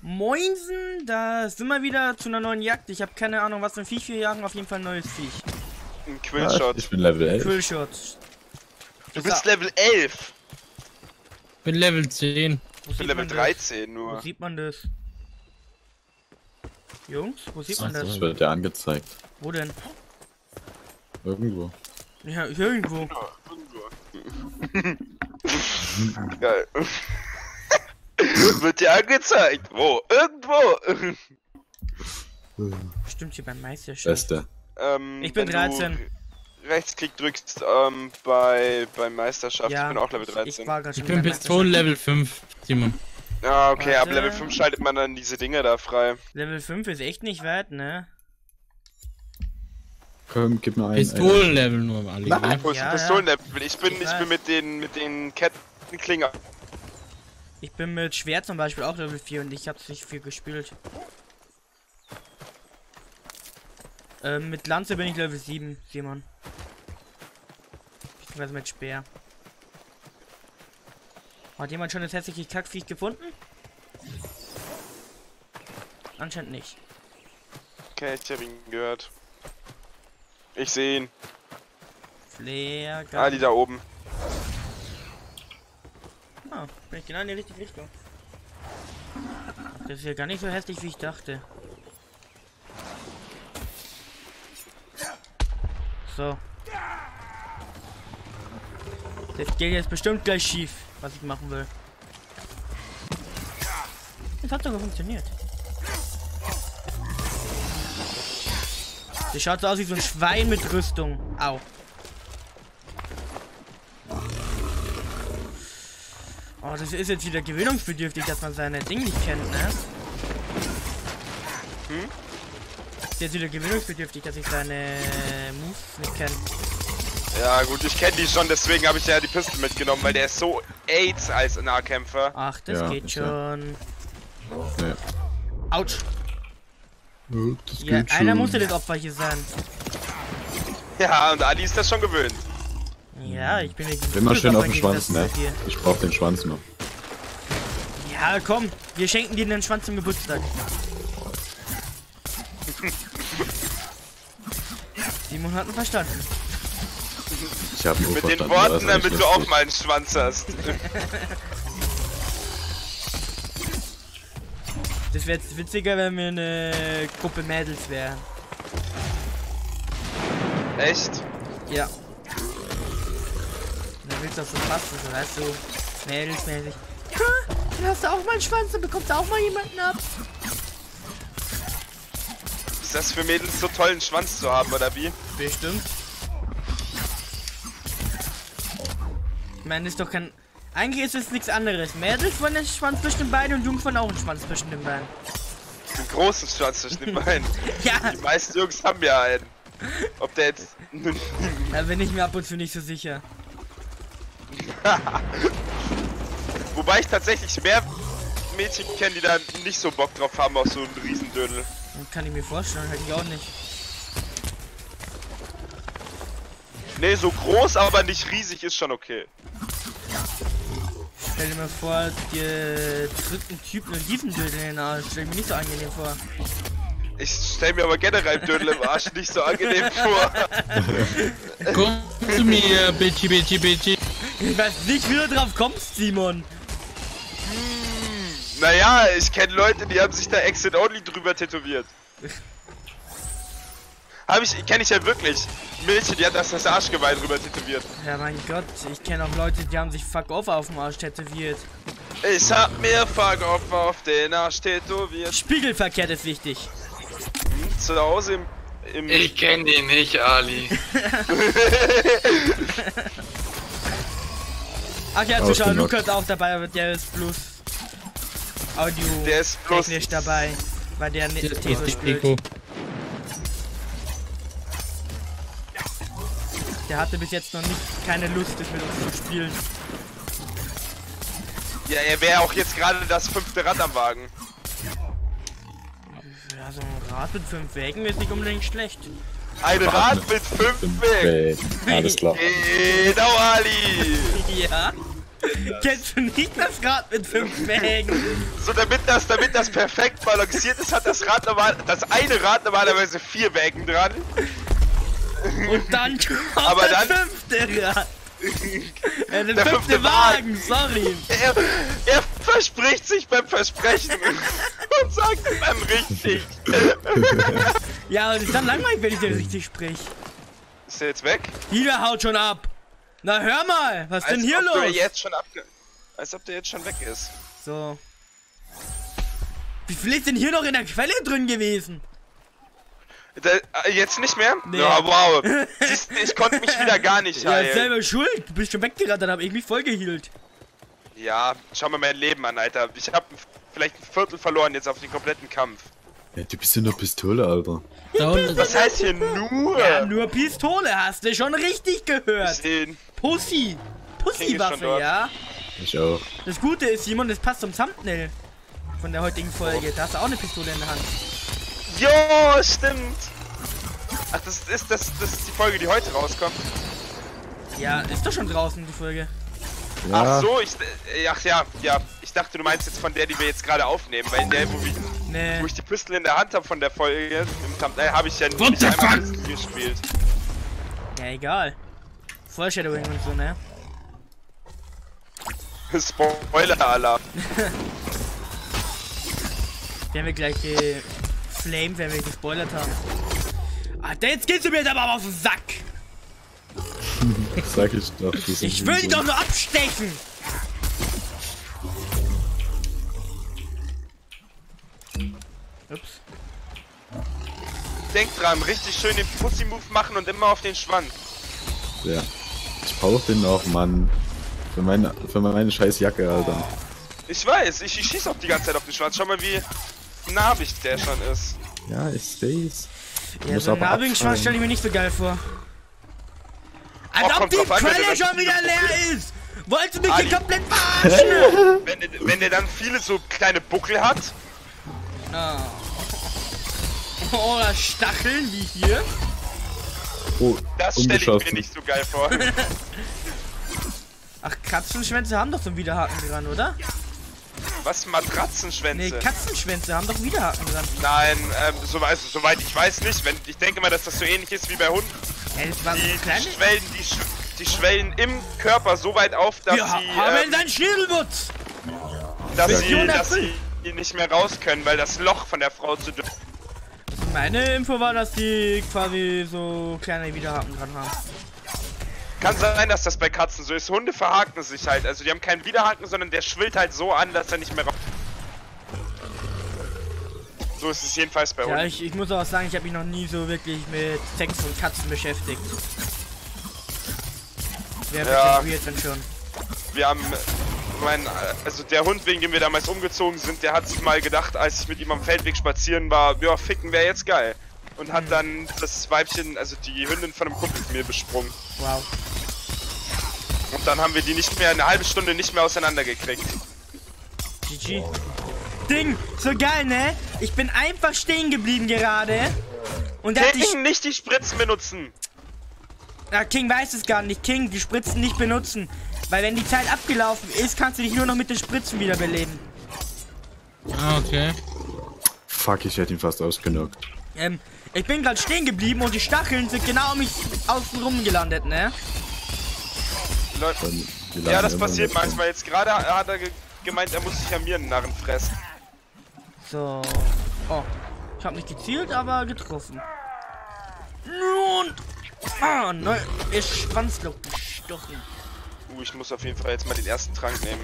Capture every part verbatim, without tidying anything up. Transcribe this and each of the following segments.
Moinsen, da sind wir wieder zu einer neuen Jagd. Ich habe keine Ahnung, was für ein Viech wir jagen, auf jeden Fall ein neues Viech. Ein Quillshot. Ich bin Level elf. Quillshot. Du bist Level elf. Ich bin Level zehn. Ich bin Level dreizehn nur. Wo sieht man das? Jungs, wo sieht man das? Das wird ja angezeigt. Wo denn? Irgendwo. Ja, irgendwo. Geil. Wird dir angezeigt. Wo? Irgendwo. Bestimmt hier beim Meisterschaft. Beste. Ähm, Ich bin wenn dreizehn. Du Rechtsklick drückst ähm, bei, bei Meisterschaft. Ja, ich bin auch Level Ich, dreizehn. ich, war grad Ich schon bin bei Pistolen Level fünf, Simon. Ah, okay, ab Warte. Level fünf schaltet man dann diese Dinger da frei. Level fünf ist echt nicht weit, ne? Komm, gib mir einen. Pistolen-Level nur, Ali. Ne? Wo ist Ja, ein Pistolenlevel? Ich bin, Ich ich weiß. bin mit den, mit den Kettenklingen. Ich bin mit Schwert zum Beispiel auch Level vier und ich hab's nicht viel gespielt. Ähm, mit Lanze bin ich Level sieben, Simon. Beziehungsweise mit Speer. Hat jemand schon das hässliche Kackviech gefunden? Anscheinend nicht. Okay, ich hab ihn gehört. Ich sehe ihn. Flair, Ah, die da oben. Ah, bin ich genau in die richtige Richtung. Das ist ja gar nicht so hässlich, wie ich dachte. So. Das geht jetzt bestimmt gleich schief, was ich machen will. Das hat sogar funktioniert. Das schaut so aus wie so ein Schwein mit Rüstung. Au. Oh, das ist jetzt wieder gewöhnungsbedürftig, dass man seine Dinge nicht kennt, ne? Hm? Das ist jetzt wieder gewöhnungsbedürftig, dass ich seine Moves nicht kenne. Ja gut, ich kenne die schon, deswegen habe ich ja die Pistole mitgenommen, weil der ist so AIDS als Nahkämpfer. Ach, das Ja, geht ist schon. Nee. Autsch. Das Ja, geht einer schon. musste das Opfer hier sein. Ja, und Ali ist das schon gewöhnt. Ja, ich bin mir Immer schön auf den im Schwanz, ne? Gegensatz zu dir. Ich brauch den Schwanz noch. Ja, komm, wir schenken dir den Schwanz zum Geburtstag. Simon hat ihn verstanden. Ich hab ihn Mit den verstanden, Worten, das ist damit echt du auch lustig. mal einen Schwanz hast. Das wäre jetzt witziger, wenn wir eine Gruppe Mädels wären. Echt? Ja. Dann willst du auch so passen, so weißt du, mädelsmäßig. Ha, dann hast du auch mal einen Schwanz, dann bekommst du auch mal jemanden ab. Ist das für Mädels so toll, einen Schwanz zu haben, oder wie? Bestimmt. Ich meine, das ist doch kein... Eigentlich ist es nichts anderes. Mädels wollen einen Schwanz zwischen den Beinen und Jungs wollen auch einen Schwanz zwischen den Beinen. Einen großen Schwanz zwischen den Beinen. Ja, Die meisten Jungs haben ja einen. Ob der jetzt... da bin ich mir ab und zu nicht so sicher. Wobei ich tatsächlich mehr Mädchen kenne, die da nicht so Bock drauf haben auf so einen Riesendödel. Das kann ich mir vorstellen, hätte ich auch nicht. Nee, so groß, aber nicht riesig ist schon okay. Stell dir mal vor, dir drückt ein Typ einen Riesendödel in den Arsch. Stell mir nicht so angenehm vor. Ich stell mir aber generell Dödel im Arsch nicht so angenehm vor. Komm zu mir, Bitchy, Bitchy, Bitchy. Ich weiß nicht, wie du drauf kommst, Simon. Naja, ich kenne Leute, die haben sich da Exit Only drüber tätowiert. Hab ich, kenne ich ja wirklich. Mädchen, die hat das, das Arschgeweih drüber tätowiert. Ja, mein Gott, ich kenne auch Leute, die haben sich Fuck Off auf dem Arsch tätowiert. Ich hab mir Fuck Off auf den Arsch tätowiert. Spiegelverkehrt ist wichtig. Zu Hause im... im Ich kenn den nicht, Ali. Ach ja, Zuschauer, Ausgenockt. Lukas ist auch dabei, aber der ist bloß Audio Der ist bloß... technisch dabei, weil der Das nicht ist Teso die spielt. Pico. Der hatte bis jetzt noch nicht keine Lust, das mit uns zu spielen. Ja, er wäre auch jetzt gerade das fünfte Rad am Wagen. Ja, so ein Rad mit fünf Wägen ist nicht unbedingt schlecht. Ein Rad mit fünf Wägen. Okay, alles klar. Genau, Ali. Ja. Kennst du nicht das Rad mit fünf Wägen? So, damit das, damit das perfekt balanciert ist, hat das Rad normal, das eine Rad normalerweise vier Wägen dran. Und dann kommt Aber das dann- fünfte Rad. Äh, der, Der fünfte fünfte Wagen, sorry. Er, er verspricht sich beim Versprechen und sagt es dann richtig. Ja, und ist dann langweilig, wenn ich dir richtig sprich. Ist er jetzt weg? Jeder haut schon ab. Na hör mal, was ist denn hier ob Der los? jetzt schon abge Als ob der jetzt schon weg ist. So. Wie viel ist denn hier noch in der Quelle drin gewesen? Da, äh, jetzt nicht mehr? Nee. Ja, wow. Siehst du, ich konnte mich wieder gar nicht Ja, heilen. selber schuld. Du bist schon weggerannt, dann hab ich mich voll gehealt. Ja, schau mal mein Leben an, Alter. Ich habe vielleicht ein Viertel verloren jetzt auf den kompletten Kampf. Ja, du bist in der Pistole, Alter. Da unten Was heißt hier nur? Ja, nur Pistole, hast du schon richtig gehört. Sehen. Pussy. King ist schon Pussywaffe, dort. ja. Ich auch. Das Gute ist, Simon, das passt zum Thumbnail von der heutigen Folge. Da hast du auch eine Pistole in der Hand. Jo, stimmt. Ach, das ist, das, das ist die Folge, die heute rauskommt. Ja, ist doch schon draußen, die Folge. Ja, Ach so, ich, äh, ach ja, ja. Ich dachte, du meinst jetzt von der, die wir jetzt gerade aufnehmen, weil in der, wo, wir, Nee. wo ich die Pistole in der Hand habe von der Folge, im Thumbnail, habe ich ja What nicht the einmal fuck? Pistole gespielt. Ja, egal. Foreshadowing und so, ne? Spoiler-Alarm. Werden wir gleich äh, Flame, wenn wir gespoilert haben. Alter, jetzt gehst du mir jetzt aber auf den Sack. sag ich doch. das ist Ich will dich so. doch nur abstechen. Ups. Denk dran, richtig schön den Pussy-Move machen und immer auf den Schwanz. Ja. Ich brauch den noch, Mann. Für meine, für meine scheiß Jacke, Alter. Ich weiß, ich, ich schieß auch die ganze Zeit auf den Schwanz. Schau mal, wie narbig der schon ist. Ja, ich seh's. Du Ja, musst so ein aber narbigen Schwanz abfallen. stelle ich mir nicht so geil vor. Als ob kommt die drauf an, wenn Quelle du das schon wieder Video leer ist. Wolltest du mich Ali. hier komplett verarschen? Wenn, der- wenn der dann viele so kleine Buckel hat, Ah. Oder Stacheln wie hier. Oh, das stelle ich mir umgeschossen. nicht so geil vor. Ach, Katzenschwänze haben doch so einen Widerhaken dran, oder? Was, Matratzenschwänze? Nee, Katzenschwänze haben doch Widerhaken dran. Nein, ähm, so, also, soweit ich weiß nicht. Wenn, ich denke mal, dass das so ähnlich ist wie bei Hunden. Ja, das waren Die, so die, kleine... schwellen, die, sch- die schwellen im Körper so weit auf, dass Wir ha- sie, haben ähm, seinen Schädelwutz. dass, sie, Mission dass erfüllt. sie nicht mehr raus können, weil das Loch von der Frau zu dünn ist. Meine Info war, dass die quasi so kleine Widerhaken dran haben. Kann sein, dass das bei Katzen so ist. Hunde verhaken sich halt. Also die haben keinen Widerhaken, sondern der schwillt halt so an, dass er nicht mehr raus. So ist es jedenfalls bei Ja, uns. ich, ich muss auch sagen, ich habe mich noch nie so wirklich mit Sex und Katzen beschäftigt. Wer Ja. ja. jetzt denn schon? Wir haben, mein, also der Hund, wegen dem wir damals umgezogen sind, der hat sich mal gedacht, als ich mit ihm am Feldweg spazieren war, ja, ficken wäre jetzt geil. Und hat dann das Weibchen, also die Hündin von einem Kumpel von mir besprungen. Wow. Und dann haben wir die nicht mehr, eine halbe Stunde nicht mehr auseinandergekriegt. G G. Ding, so geil, ne? Ich bin einfach stehen geblieben gerade. Und der hat die... King, nicht die Spritzen benutzen! Ja, King weiß es gar nicht. King, die Spritzen nicht benutzen. Weil wenn die Zeit abgelaufen ist, kannst du dich nur noch mit den Spritzen wiederbeleben. Ah, okay. Fuck, ich hätte ihn fast ausgenockt. Ähm, ich bin gerade stehen geblieben und die Stacheln sind genau um mich außen rum gelandet, ne? Leute, Dann, die ja, landen das immer passiert mit rum. manchmal. Jetzt gerade hat er ge gemeint, er muss sich an mir einen Narren fressen. So. Oh. Ich habe nicht gezielt, aber getroffen. Und. Ah, neu. Ist Schwanzlock gestochen. Uh, ich muss auf jeden Fall jetzt mal den ersten Trank nehmen.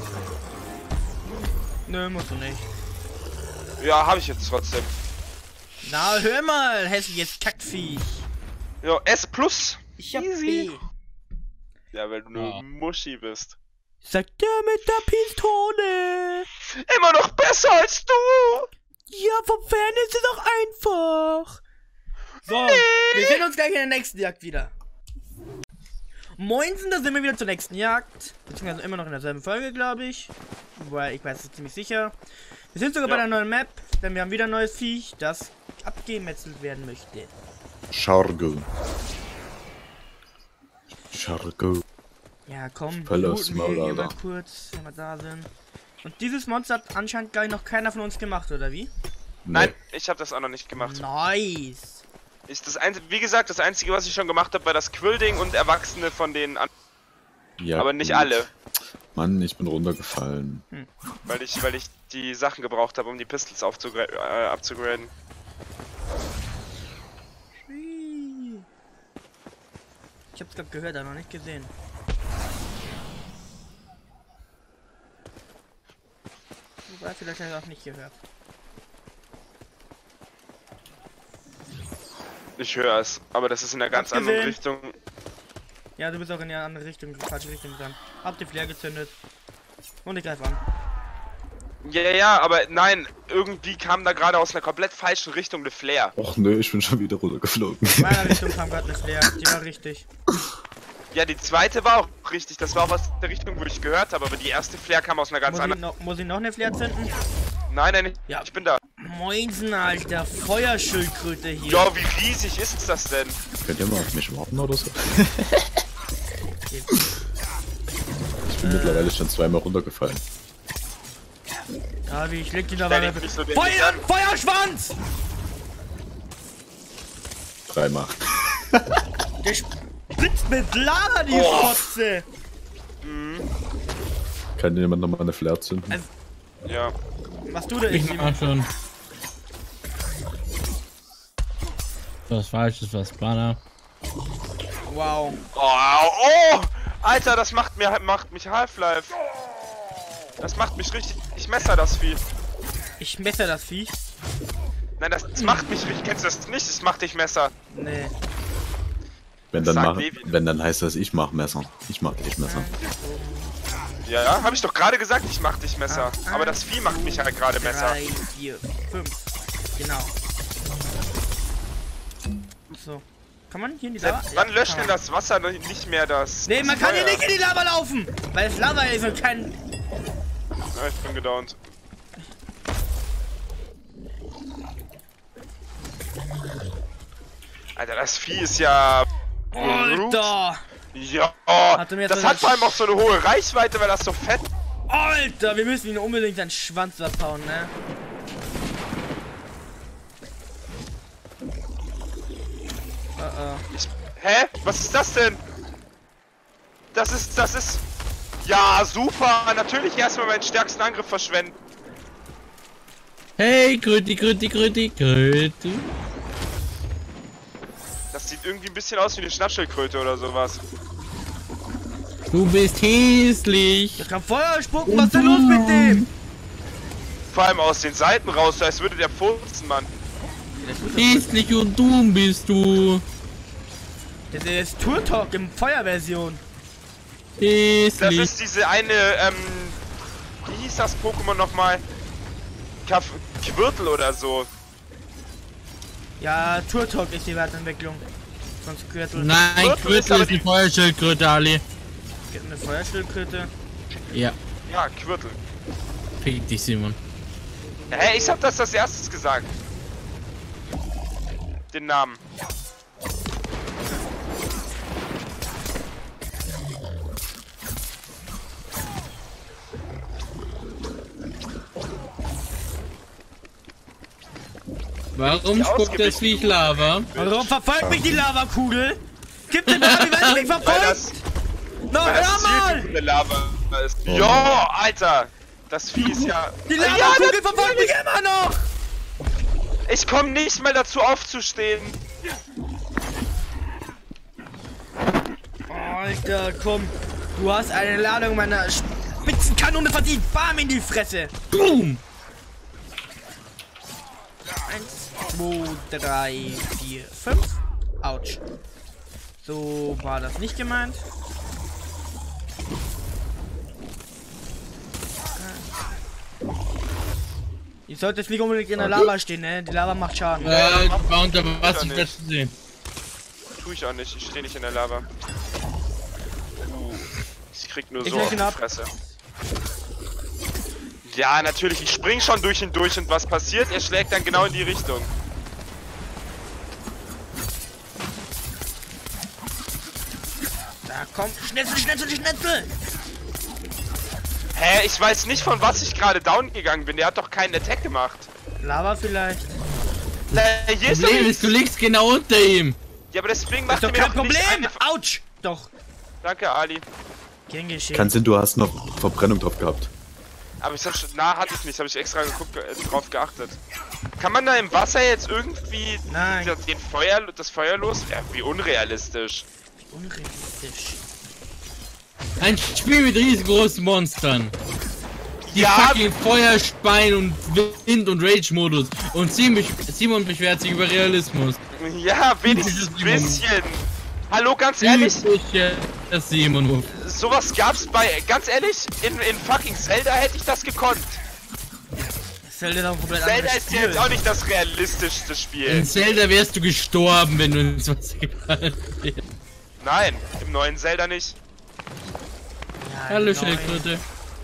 Nö, musst du nicht. Ja, habe ich jetzt trotzdem. Na, hör mal, hässliches Kackviech. Ja, S plus. Ich hab Easy. B. Ja, weil du nur Ja. Muschi bist. Sagt er mit der Pistole. Immer noch besser als du! Ja, vom Fern ist es auch einfach. So, wir sehen uns gleich in der nächsten Jagd wieder. Moinsen, da sind wir wieder zur nächsten Jagd. Beziehungsweise immer noch in derselben Folge, glaube ich. Wobei, ich weiß es ziemlich sicher. Wir sind sogar Ja. bei der neuen Map, denn wir haben wieder ein neues Viech, das abgemetzelt werden möchte. Chargo. Chargo. Ja, komm, Pölle aufs looten wir Maul, hier mal Alter. kurz, wenn wir da sind. Und dieses Monster hat anscheinend gar noch keiner von uns gemacht, oder wie? Nein, ich habe das auch noch nicht gemacht. Nice. Ist das ein, wie gesagt, das einzige, was ich schon gemacht habe, war das Quillding und Erwachsene von den an, Ja, aber nicht gut. alle, Mann, ich bin runtergefallen. weil ich, weil ich die Sachen gebraucht habe, um die Pistols aufzugra- äh, abzugraden. Hui. Ich hab's gerade gehört, aber noch nicht gesehen. Wobei, vielleicht habe ich auch nicht gehört. Ich höre es, aber das ist in einer ganz Hab's anderen gesehen. Richtung. Ja, du bist auch in die andere Richtung, die falsche Richtung gegangen. Hab die Flair gezündet. Und ich greif an. Ja, ja, ja, aber nein, irgendwie kam da gerade aus einer komplett falschen Richtung eine Flare. Och nö, ich bin schon wieder runtergeflogen. In meiner Richtung kam gerade eine Flair. Die war richtig. Ja, die zweite war auch richtig, das war auch aus der Richtung, wo ich gehört habe, aber die erste Flare kam aus einer ganz Muss ich, anderen. noch, muss ich noch eine Flair zünden? Nein, nein, ich, Ja. ich bin da. Moinsen, Alter. Feuerschildkröte hier. Ja, wie riesig ist das denn? Könnt ihr mal auf mich warten oder so? Ich bin mittlerweile schon zweimal runtergefallen. Ja, wie ich leg die da Stell mal. dich nicht so den Feuer, nicht an. Feuerschwanz! Dreimal. Der spritzt mit Lava, die Oh. Fotze. Kann jemand nochmal eine Flare zünden? Also, Ja. was du da Ich ist. mach schon. Was falsch ist, was Banner. Wow. Oh, oh! Alter, das macht mir macht mich Half-Life. Das macht mich richtig. Ich messer das Vieh. Ich messe das Viech. Nein, das, das macht mich richtig. Kennst du das nicht? Das macht dich Messer. Nee. Wenn dann, Sag mach, Levi. wenn dann heißt das, ich mach Messer. Ich mach dich Messer. Ja, ja, hab ich doch gerade gesagt, ich mach dich Messer. Aber das Vieh macht mich halt gerade Messer. Drei, vier, fünf. Genau. So. Kann man hier in die Lava? Seit wann Ja, löscht kann denn man. das Wasser nicht mehr das? Nee, das man kann hier Feuer? nicht in die Lava laufen! Weil es Lava ist und kein. Ja, ich bin gedownt. Alter, das Vieh ist ja. Alter! Ja, Hatte mir jetzt das so hat eine vor allem auch so eine hohe Reichweite, weil das so fett. Alter, wir müssen ihn unbedingt einen Schwanz abhauen, ne? Uh -oh. Ich, hä? Was ist das denn? Das ist, das ist. Ja, super. Natürlich erstmal meinen stärksten Angriff verschwenden. Hey, Kröti, Kröti, Kröti, Kröti. Das sieht irgendwie ein bisschen aus wie eine Schnappschildkröte oder sowas. Du bist hässlich. Der kann Feuer spucken, was ist denn los mit dem? Vor allem aus den Seiten raus, als würde der furzen, Mann. Hässlich und dumm bist du. Das ist Tour Talk im Feuerversion. Das Hässlich. ist diese eine, ähm, wie hieß das Pokémon nochmal? Kaf Quirtel oder so. Ja, Tour Talk ist die Weiterentwicklung. Sonst Quirtel. Nein, Kröte ist Kröte aber ist eine die- Feuerschildkröte, Ali. Gibt eine Feuerschildkröte. Ja, Ja, Quirtel. fick dich, Simon. Hä, ich hab das als erstes gesagt. Den Namen. Warum spuckt das Viech Lava? Warum verfolgt mich die Lavakugel? Gib den Namen, wie weit mich Weil verfolgt! das, No, weil das hör mal! Ziel eine Lava ist. Oh. Ja, Alter! Das Vieh ist ja... Die Ja, Lavakugel das- verfolgt mich immer noch! Ich komme nicht mal dazu aufzustehen. Alter, komm. Du hast eine Ladung meiner Spitzenkanone verdient. Bam in die Fresse. Boom! Eins, zwei, drei, vier, fünf. Autsch. So war das nicht gemeint. Ihr solltet nicht unbedingt in der Lava stehen, ne? Die Lava macht Schaden. Äh, war unter Wasser nicht. schwer zu sehen. Tu ich auch nicht, ich stehe nicht in der Lava. Uh, ich krieg nur Ich so leg auf ihn die ab. Fresse. Ja, natürlich, ich spring schon durch ihn durch und was passiert? Er schlägt dann genau in die Richtung. Da kommt Schnitzel, Schnitzel, Schnitzel! Hä, ich weiß nicht, von was ich gerade down gegangen bin. Der hat doch keinen Attack gemacht. Lava vielleicht. Na, hier ist doch Problem ist, du liegst genau unter ihm. Ja, aber deswegen Das macht ist er doch mir kein doch nicht Problem! eine... Autsch! Doch. Danke, Ali. Gern geschehen. Kann sein, du hast noch Verbrennung drauf gehabt. Aber ich hab schon... Na, hatte ich nicht. Habe ich extra geguckt, äh, drauf geachtet. Kann man da im Wasser jetzt irgendwie... Nein. Den, den Feuer, das Feuer los? Ja, wie unrealistisch. Unrealistisch. Ein Spiel mit riesengroßen Monstern. Die Ja. fucking Feuerspein und Wind- und Rage-Modus. Und Simon Simon beschwert sich über Realismus. Ja, wenigstens ein bisschen. Hallo, ganz ehrlich, Das Simon. sowas gab's bei... Ganz ehrlich, in, in fucking Zelda hätte ich das gekonnt. Zelda ist auch ein komplett Zelda anderes ist ja Spiel. jetzt auch nicht das realistischste Spiel. In Zelda wärst du gestorben, wenn du ins Wasser gefallen wärst. Nein, im neuen Zelda nicht. Ja, Hallo, neu. Schildkröte.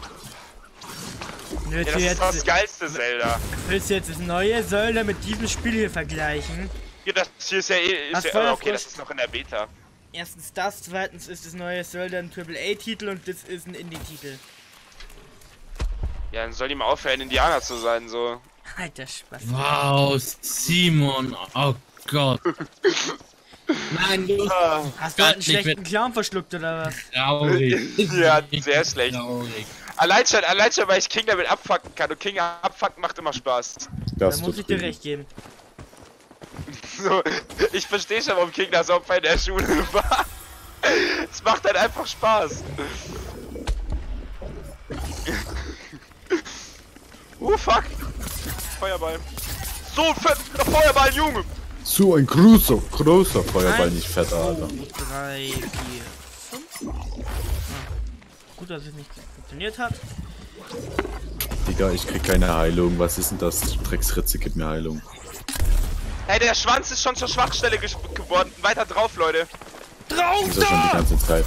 Nö, Ja, das jetzt, ist das geilste Zelda. willst du jetzt das neue Zelda mit diesem Spiel hier vergleichen? Ja, das hier ist ja eh... Was Ist Feuer ja, okay, frisch? das ist noch in der Beta. Erstens das, zweitens ist das neue Zelda ein Triple A Titel und das ist ein Indie-Titel. Ja, dann soll die mal aufhören, Indianer zu sein, so. Alter Spaß. Wow, Simon. Oh Gott. Nein, du Ah, Hast du Gott, halt einen nicht schlechten mit- Clown verschluckt oder was? traurig. Ja, sehr schlecht. Traurig. Allein schon, allein schon, weil ich King damit abfucken kann. Und King abfucken macht immer Spaß. Da Das muss ich dir recht geben. So, ich verstehe schon, warum King das Opfer in der Schule war. Es macht halt einfach Spaß. Uh, fuck. Feuerball. So ein fetter Feuerball, Junge. So ein großer, großer Feuerball, nicht fetter, Alter. drei, vier, fünf. Ah. Gut, dass es nicht funktioniert hat. Digga, ich krieg keine Heilung. Was ist denn das? Drecksritze, gib mir Heilung. Hey, der Schwanz ist schon zur Schwachstelle ges- geworden. Weiter drauf, Leute. Drauf Ist ja schon die da! ganze Zeit.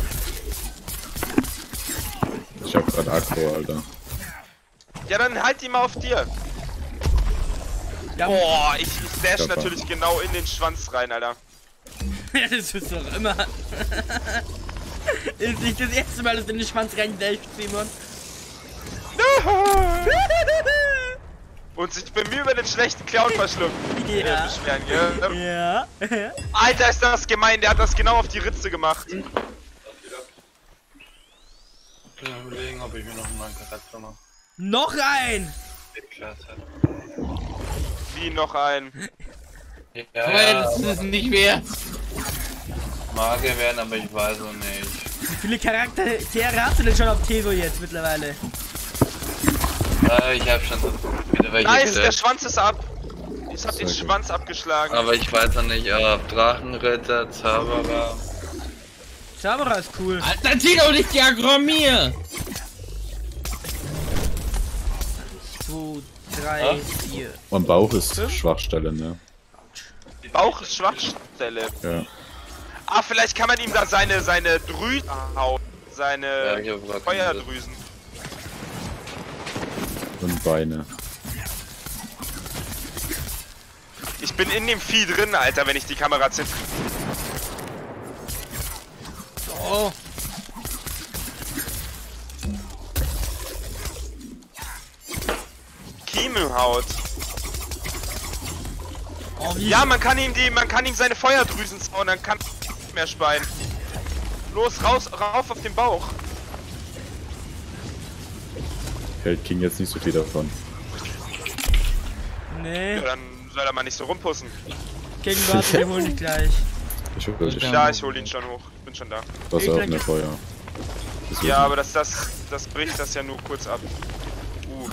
Ich hab grad Aggro, Alter. Ja, dann halt die mal auf dir. Ja, Boah, ich, ich dash Körper. natürlich genau in den Schwanz rein, Alter. das ist doch immer. Ist nicht das erste Mal, dass du in den Schwanz reindashst, Simon. Und sich bei mir über den schlechten Clown verschluckt. Ja. Beschweren, ja. Ja. Alter, ist das gemein, der hat das genau auf die Ritze gemacht. Ich bin am überlegen, ob ich mir noch einen neuen Charakter mache. Noch ein! Wie noch ein. Ja, Aber ja, das ist nicht wert. Magier werden, aber ich weiß auch nicht. Wie viele Charaktere hast du denn schon auf Teso jetzt mittlerweile? Äh, ich hab schon so wieder welche Nice, der gesetzt. Schwanz ist ab. Ich hab den Sehr gut. Schwanz abgeschlagen. Aber ich weiß noch nicht, ob Drachenritter, Zauberer. Zauberer ist cool. Alter, zieh doch nicht die Agromier! zwei, drei, vier. Und Bauch ist Schwachstelle, ne? Bauch ist Schwachstelle. Ja. Ah, vielleicht kann man ihm da seine, seine Drüsen hauen. Ja, Seine ich hab grad Feuerdrüsen. Und Beine. Ich bin in dem Vieh drin, Alter, wenn ich die Kamera zip. Oh. Kiemelhaut. Oh, wie Ja, man kann ihm die, man kann ihm seine Feuerdrüsen zauen, dann kann er nicht mehr speien. Los, raus, rauf auf den Bauch. Hält King jetzt nicht so viel davon. Nee. Ja, dann soll er mal nicht so rumpussen. King, warte, wir holen dich gleich. Ich hoffe, ich Ja, ich hol ihn schon hoch. Bin schon da. was auch eine Feuer. Das Ja, aber das, das, das bricht das ja nur kurz ab. Uh.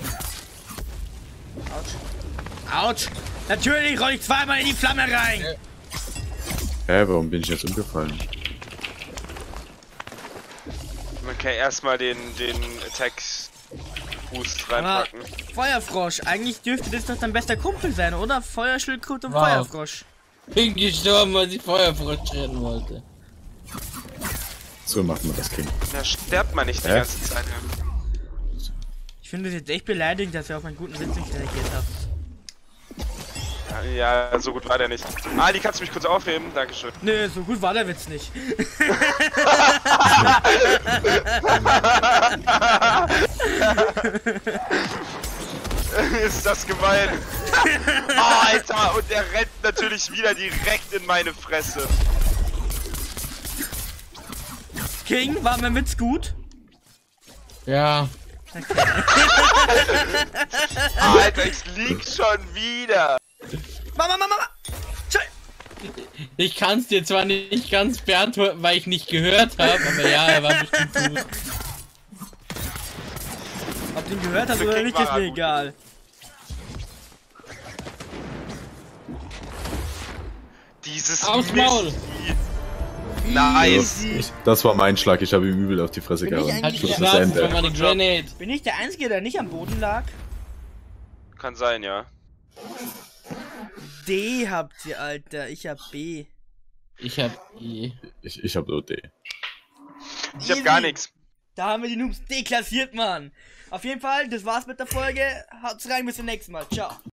Autsch. Natürlich roll ich zweimal in die Flamme rein. Hä, warum bin ich jetzt umgefallen? Man kann erstmal den, den Attack Boost Aber reinpacken. Feuerfrosch, eigentlich dürfte das doch dein bester Kumpel sein, oder? Feuerschildkröte und Wow. Feuerfrosch. Bin gestorben, weil ich Feuerfrosch rennen wollte. So macht man das, King. Da stirbt man nicht die Hä? ganze Zeit. Ich finde es jetzt echt beleidigend, dass ihr auf meinen guten Witz nicht reagiert habt. Ja, so gut war der nicht. Ali, kannst du mich kurz aufheben? Dankeschön. Nee, so gut war der Witz nicht. Ist das gemein? Oh, Alter, und der rennt natürlich wieder direkt in meine Fresse. King, war mein Witz gut? Ja. Alter, ich lieg schon wieder. Mama, Mama, Mama! Tschö. Ich kann es dir zwar nicht ganz beantworten, weil ich nicht gehört habe, aber ja, er war bestimmt gut. Ob du ihn gehört hast Für oder King nicht, war ist er mir gut. egal. Dieses Aufs Maul. Mist. Nice. Ich, das war mein Schlag, ich habe ihm übel auf die Fresse Bin ich gehauen. eigentlich- Hat Das Ja. ist das geschlafen, das war Ende. meine Grenade. Bin ich der Einzige, der nicht am Boden lag? Kann sein, ja. D habt ihr, Alter. Ich hab B. Ich hab E. Ich, ich hab O D. Ich hab gar nichts. Da haben wir die Noobs deklassiert, Mann. Auf jeden Fall, das war's mit der Folge. Haut's rein, bis zum nächsten Mal. Ciao.